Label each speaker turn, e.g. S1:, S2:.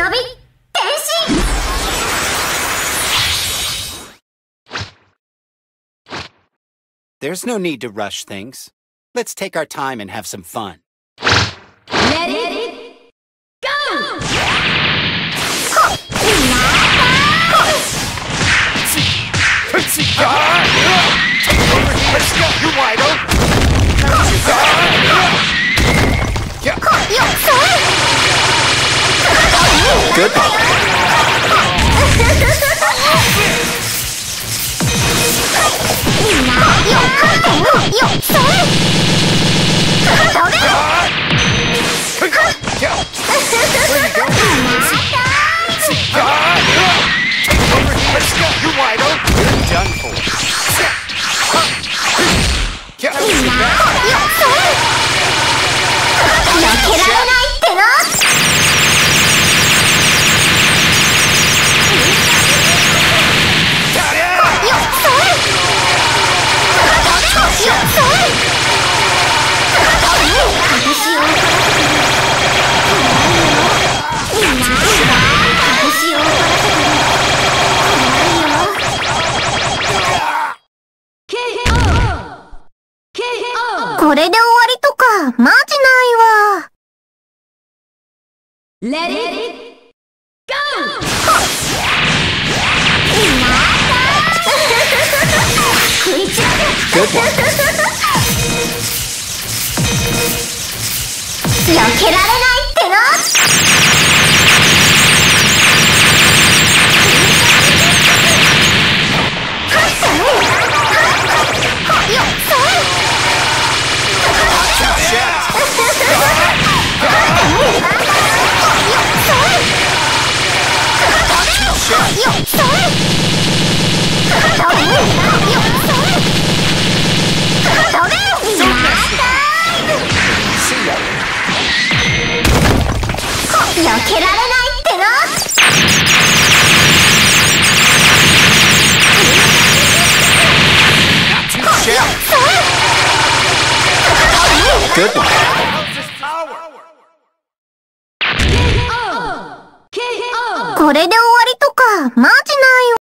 S1: び天使。
S2: There's no need to rush things. Let's take our time and have some fun.
S1: Let it go!
S3: Let's go! You're wide open!
S2: Good one.
S3: You're wide open!
S2: You're done for.
S1: これで終わりとかマジないわ。Let it go!
S2: Good one.
S1: 避けられないってな。避けられないってな。
S2: Good one.
S1: これで終わりとかマジないわ。